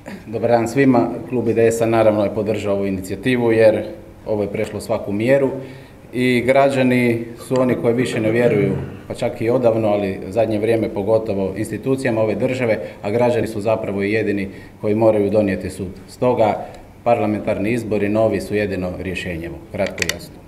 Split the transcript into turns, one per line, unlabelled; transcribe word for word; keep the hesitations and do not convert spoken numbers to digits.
Dobar dan svima. Klub I D S-a naravno je podržao ovu inicijativu jer ovo je prešlo svaku mjeru i građani su oni koji više ne vjeruju, pa čak i odavno, ali zadnje vrijeme pogotovo institucijama ove države, a građani su zapravo i jedini koji moraju donijeti sud. Stoga parlamentarni izbori novi su jedino rješenje. Kratko i jasno.